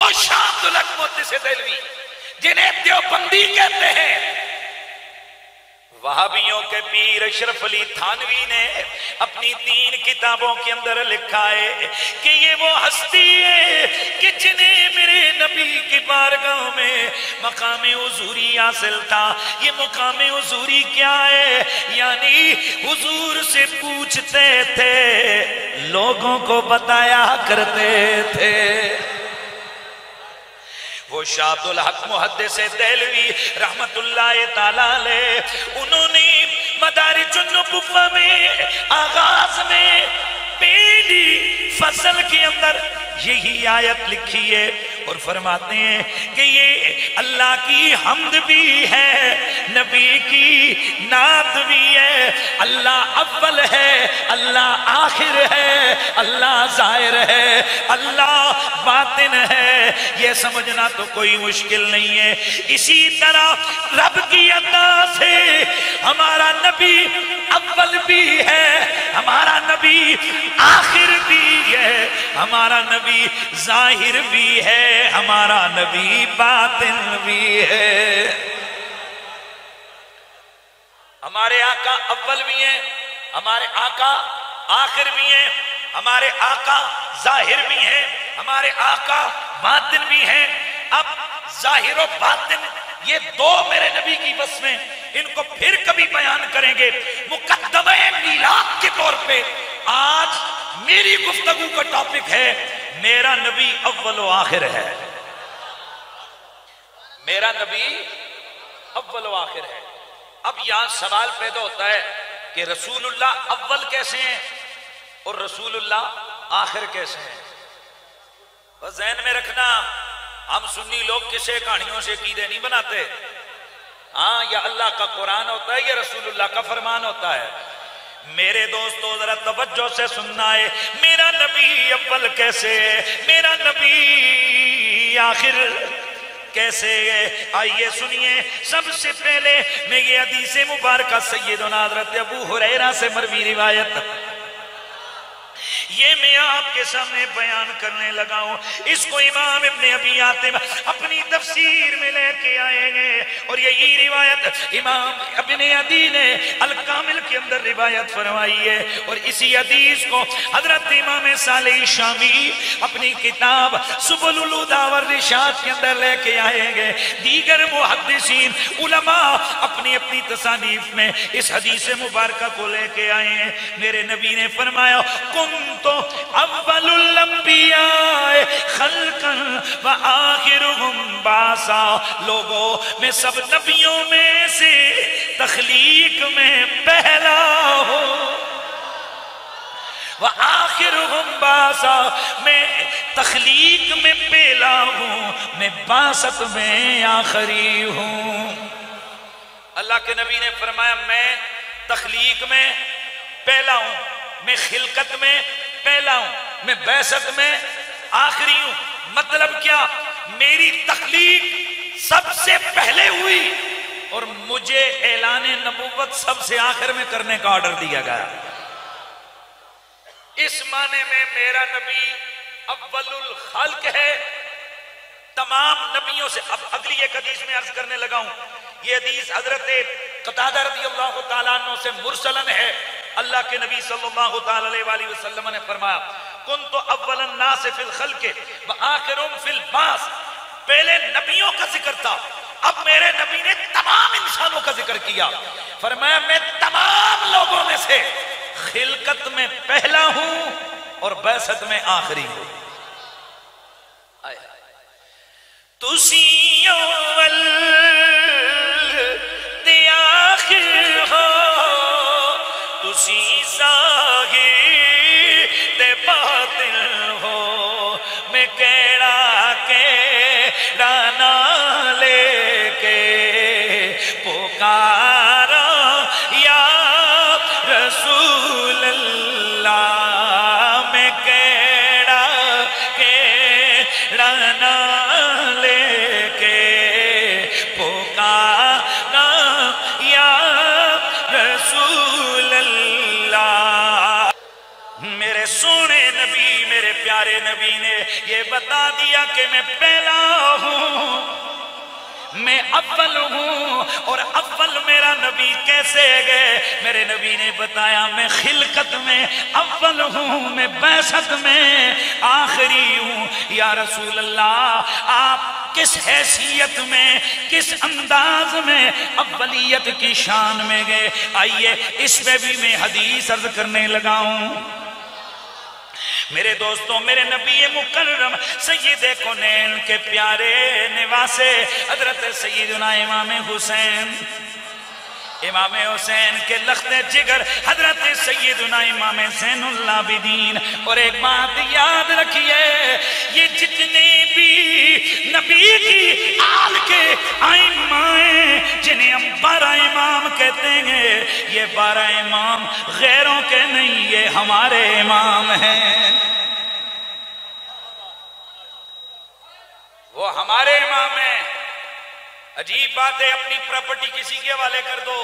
اور شاہ عبدالحق محدث دہلوی جنہیں دیوبندی کہتے ہیں، وہابیوں کے پیر اشرف علی تھانوی نے اپنی 3 کتابوں کے اندر لکھا ہے کہ یہ وہ ہستی ہے کہ جنہیں میرے نبی کی بارگاہ میں مقام حضوری حاصل تھا۔ یہ مقام حضوری کیا ہے؟ یعنی حضور سے پوچھتے تھے، لوگوں کو بتایا کرتے تھے۔ وہ شاہ عبدالحق محدث دہلوی رحمت اللہ تعالیٰ علیہ، انہوں نے مدارج النبوہ میں آغاز میں پہلی فصل کے اندر یہی آیت لکھی ہے اور فرماتے ہیں کہ یہ اللہ کی حمد بھی ہے، نبی کی نعت بھی ہے۔ اللہ اول ہے، اللہ آخر ہے، اللہ ظاہر ہے، اللہ باطن ہے۔ یہ سمجھنا تو کوئی مشکل نہیں ہے۔ اسی طرح رب کی عطا سے ہمارا نبی اول بھی ہے، ہمارا نبی آخر بھی ہے، ہمارا نبی ظاہر بھی ہے، ہمارا نبی باطن بھی ہے۔ ہمارے آقا اول بھی ہیں، ہمارے آقا آخر بھی ہیں، ہمارے آقا ظاہر بھی ہیں، ہمارے آقا باطن بھی ہیں۔ اب ظاہر و باطن یہ 2 میرے نبی کی وصفیں، ان کو پھر کبھی بیان کریں گے۔ مقدمہ میلاد کے طور پہ آج میری گفتگو کا ٹاپک ہے میرا نبی اول و آخر ہے۔ میرا نبی اول و آخر ہے۔ اب یہاں سوال پیدا ہوتا ہے کہ رسول اللہ اول کیسے ہیں اور رسول اللہ آخر کیسے ہیں؟ بس ذہن میں رکھنا، ہم سنی لوگ کسے کہانیوں سے عقیدے نہیں بناتے۔ ہاں، یا اللہ کا قرآن ہوتا ہے یا رسول اللہ کا فرمان ہوتا ہے۔ میرے دوستو ذرا توجہ سے سننا ہے، میرا نبی اول کیسے ہے، میرا نبی آخر کیسے ہے؟ آئیے سنیے۔ سب سے پہلے میں یہ حدیث مبارکہ سیدنا حضرت ابو ہریرہ سے مروی روایت یہ میں آپ کے سامنے بیان کرنے لگا ہوں۔ اس کو امام ابن ابی حاتم اپنی تفسیر میں لے کے آئے ہیں، اور یہی روایت امام ابن عدی نے الکامل کے اندر روایت فرمائی ہے، اور اسی حدیث کو حضرت امام صالح شامی اپنی کتاب سبل الہدی والرشاد کے اندر لے کے آئے گے۔ دیگر محدثین علماء اپنی اپنی تصانیف میں اس حدیث مبارکہ کو لے کے آئے ہیں۔ میرے نبی نے فرمایا تو اول الانبیاء خلقا وآخرهم بعثا، لوگوں میں سب نبیوں میں سے تخلیق میں پہلا ہوں، وآخرهم بعثا میں تخلیق میں پہلا ہوں، میں بعثت میں آخری ہوں۔ اللہ کے نبی نے فرمایا میں تخلیق میں پہلا ہوں، میں خلقت میں پہلا ہوں، میں بعثت میں آخری ہوں۔ مطلب کیا؟ میری تخلیق سب سے پہلے ہوئی اور مجھے اعلان نبوت سب سے آخر میں کرنے کا آرڈر دیا گیا۔ اس معنی میں میرا نبی اول الخلق ہے تمام نبیوں سے۔ اب اگلی ایک حدیث میں عرض کرنے لگا ہوں، یہ حدیث حضرت قتادہ رضی اللہ تعالیٰ عنہ سے مرسلن ہے۔ اللہ کے نبی صلی اللہ علیہ وآلہ وسلم نے فرمایا کنت اول الناس فی الخلق وآخرهم فی البعث، پہلے نبیوں کا ذکر تھا، اب میرے نبی نے تمام انسانوں کا ذکر کیا۔ فرمایا میں تمام لوگوں میں سے خلقت میں پہلا ہوں اور بعثت میں آخری ہوں۔ تسی اول تے آخر ہو، تسی ظاہر تے باطن ہو، میں کیڑا نہ لے کے پکارا یا رسول اللہ، میں کیڑا نہ لے کے پکارا یا رسول اللہ۔ میرے سونے نبی میرے پیارے نبی نے یہ بتا دیا کہ میں پہلا ہوں، میں اول ہوں، اور اول میرا نبی کیسے گئے؟ میرے نبی نے بتایا میں خلقت میں اول ہوں، میں بعثت میں آخری ہوں۔ یا رسول اللہ، آپ کس حیثیت میں، کس انداز میں اولیت کی شان میں گئے؟ آئیے اس پہ بھی میں حدیث عرض کرنے لگا ہوں۔ میرے دوستوں، میرے نبی مکرم سید کونین کے پیارے نواسے حضرت سیدنا امام حسین، امام حسین کے لخت جگر حضرت سیدنا امام زین العابدین۔ اور ایک بات یاد رکھیے، یہ جتنے بھی نبی کی آل کے ائمہ جنہیں ہم 12 امام کہتے ہیں، یہ 12 امام غیروں کے نہیں، یہ ہمارے امام ہیں، وہ ہمارے امام ہیں۔ عجیب بات ہے، اپنی پراپرٹی کسی کے حوالے کر دو،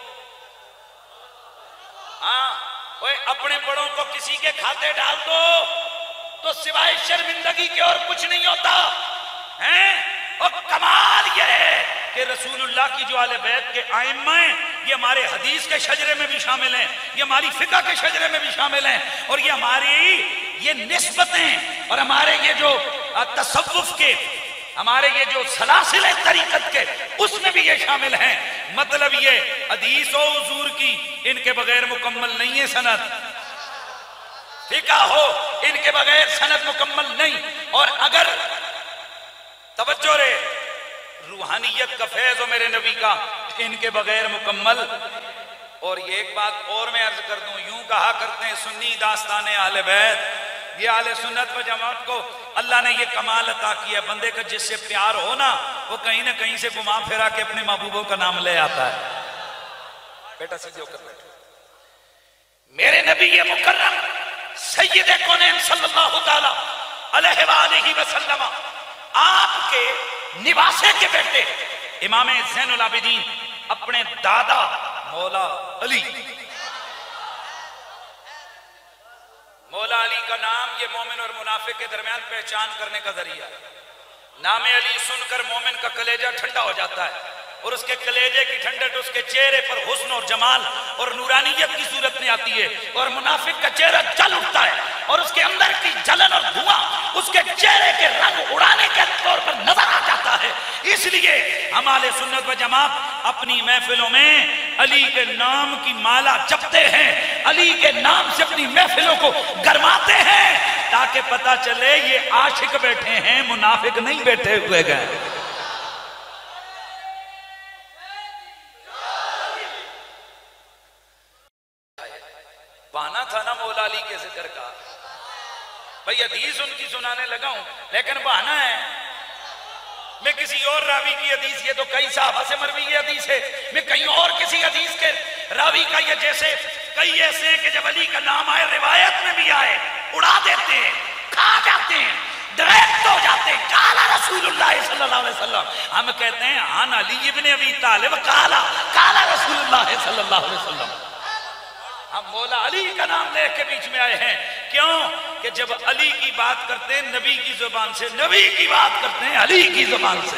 ہاں اپنے بڑوں کو کسی کے کھاتے ڈال دو تو سوائے شرمندگی کے اور کچھ نہیں ہوتا ہے۔ اور کمال یہ ہے کہ رسول اللہ کی جو اہل بیت کے ائمہ ہیں، یہ ہمارے حدیث کے شجرے میں بھی شامل ہیں، یہ ہماری فقہ کے شجرے میں بھی شامل ہیں، اور یہ ہماری یہ نسبتیں اور ہمارے یہ جو تصوف کے، ہمارے یہ جو سلاسل طریقت کے، اس میں بھی یہ شامل ہیں۔ مطلب یہ حدیث و حضور کی ان کے بغیر مکمل نہیں ہے سند، فقہ ہو ان کے بغیر سند مکمل نہیں، اور اگر توجہ رہے روحانیت کا فیض ہو میرے نبی کا، ان کے بغیر مکمل۔ اور یہ ایک بات اور میں عرض کر دوں، یوں کہا کرتے ہیں سنی داستان اہل بیت، یہ اہل سنت و جماعت کو اللہ نے یہ کمال عطا کیا، بندے کا جس سے پیار ہو نا، وہ کہیں نہ کہیں سے گھما پھرا کے اپنے محبوبوں کا نام لے آتا ہے۔ بیٹا سیدھے ہو کر بیٹھو۔ میرے نبی مکرم سید کونین صلی اللہ تعالی علیہ وآلہ وسلم، آپ کے نواسے کے بیٹے امام زین العابدین، اپنے دادا مولا علی، مولا علی کا نام یہ مومن اور منافق کے درمیان پہچان کرنے کا ذریعہ ہے۔ نام علی سن کر مومن کا کلیجہ ٹھنڈا ہو جاتا ہے، اور اس کے کلیجے کی ٹھنڈک اس کے چہرے پر حسن اور جمال اور نورانیت کی صورت میں آتی ہے، اور منافق کا چہرہ جل اٹھتا ہے، اور اس کے اندر کی جلن اور دھواں اس کے چہرے کے رنگ اڑانے کے طور پر نظر آ جاتا ہے۔ اس لیے ہم اہل سنت و جماعت اپنی محفلوں میں علی کے نام کی مالا جپتے ہیں، علی کے نام سے اپنی محفلوں کو گرماتے ہیں، تاکہ پتہ چلے یہ عاشق بیٹھے ہیں، منافق نہیں بیٹھے ہوئے گئے۔ بہانا تھا نا مولا علی کے ذکر کا، بھئی حدیث ان کی سنانے لگا ہوں لیکن بہانا ہے، میں کسی اور راوی کی حدیث، یہ تو کئی صحابہ سے مروی یہ حدیث ہے، میں کہیں اور کسی حدیث کے راوی کا، یہ جیسے کئی ایسے ہیں کہ جب علی کا نام آئے روایت میں بھی آئے اڑا دیتے ہیں، کھا جاتے ہیں، ڈائریکٹ ہو جاتے ہیں، قال رسول اللہ صلی اللہ علیہ وسلم۔ ہم کہتے ہیں عن علی ابن ابی طالب قال رسول اللہ صلی اللہ علیہ وسلم۔ ہم مولا علی کا نام لے کے بیچ میں آئے ہیں، کیوں کہ جب علی کی بات کرتے ہیں نبی کی زبان سے، نبی کی بات کرتے ہیں علی کی زبان سے۔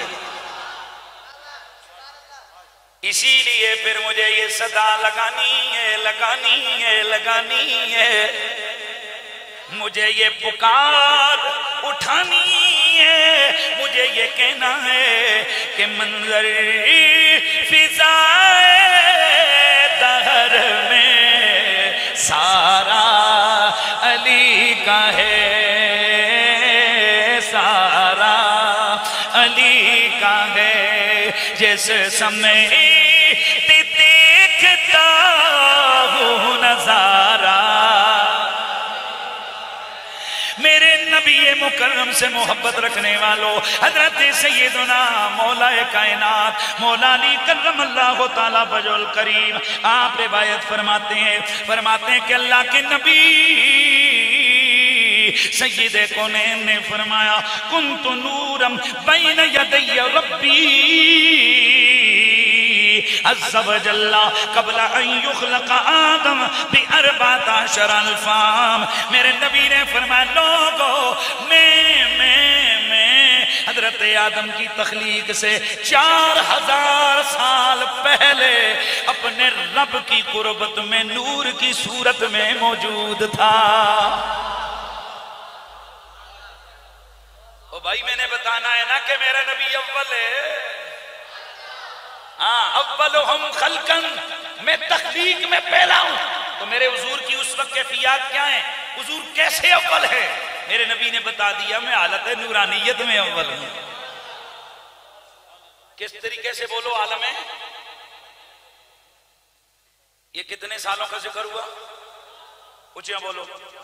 اسی لیے پھر مجھے یہ صدا لگانی ہے، لگانی ہے، لگانی ہے، مجھے یہ پکار اٹھانی ہے، مجھے یہ کہنا ہے کہ منظر فضائے دہر میں سارا علی کا ہے، سارا علی کا ہے، جس سمے دیکھتا ہوں نظارہ۔ میرے نبی مکرم سے محبت رکھنے والوں، حضرت سیدنا مولا کائنات مولا علی کرم اللہ تعالیٰ وجہ الکریم، آپ روایت فرماتے ہیں کہ اللہ کے نبی سید کونین نے فرمایا کنت نورم بین یدی ربی عز وجل قبل ان یخلق آدم ب14 الف عام. میرے نبی نے فرمایا لوگو میں حضرت آدم کی تخلیق سے 4000 سال پہلے اپنے رب کی قربت میں نور کی صورت میں موجود تھا. او بھائی میں نے بتانا ہے نا کہ میرا نبی اول ہے. اولہم خلقن، میں تخلیق میں پہلا ہوں. تو میرے حضور کی اس وقت کیفیات کیا ہیں؟ حضور کیسے اول ہے؟ میرے نبی نے بتا دیا میں حالت نورانیت میں اول ہوں. کس طریقے سے بولو عالم ہے؟ یہ کتنے سالوں کا ذکر ہوا؟ اونچیاں بولو.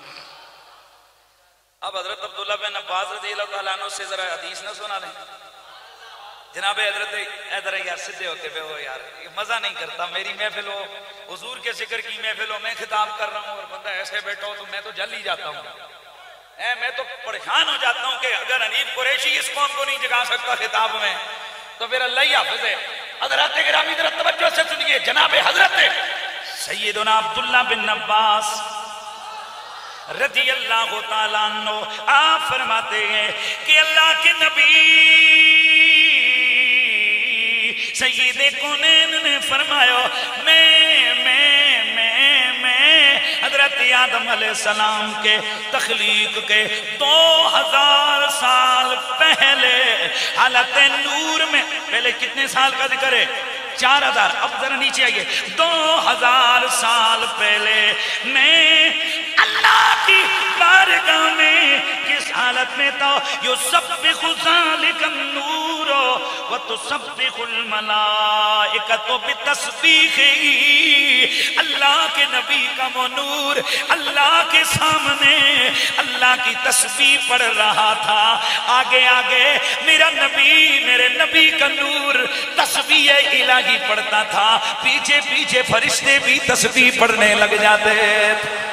اب حضرت عبداللہ بن عباس رضی اللہ تعالیٰ عنہ سے ذرا حدیث نہ سنا لیں. جناب حضرت ادھر یار سدھے ہوتے پہ ہو یار، یہ مزہ نہیں کرتا. میری محفل ہو، حضور کے ذکر کی محفل ہو، میں خطاب کر رہا ہوں اور بندہ ایسے بیٹھا ہو تو میں تو جل ہی جاتا ہوں. میں تو پریشان ہو جاتا ہوں کہ اگر حنیف قریشی اس قوم کو نہیں جگا سکتا خطاب میں تو پھر اللہ ہی حافظ ہے. حضرات گرامی ذرا توجہ سے سنیے. جناب حضرت سیدنا عبداللہ بن عباس رضی اللہ تعالیٰ عنہ آپ فرماتے ہیں کہ اللہ کے نبی سید کونین نے فرمایا میں حضرت آدم علیہ السلام کے تخلیق کے 2000 سال پہلے حالت نور میں، پہلے کتنے سال کا ذکر ہے؟ 4000. اب ذرا نیچے آئیے. 2000 سال پہلے میں اللہ کی بارگاہ میں کس حالت میں تھا؟ یسبح ذالک النور وتسبح الملائکۃ بتسبیحہ. اللہ کے نبی کا وہ نور اللہ کے سامنے اللہ کی تسبیح پڑھ رہا تھا. آگے آگے میرا نبی، میرے نبی کا نور تسبیح الہی پڑھتا تھا. پیچھے پیچھے فرشتے بھی تسبیح پڑھنے لگ جاتے.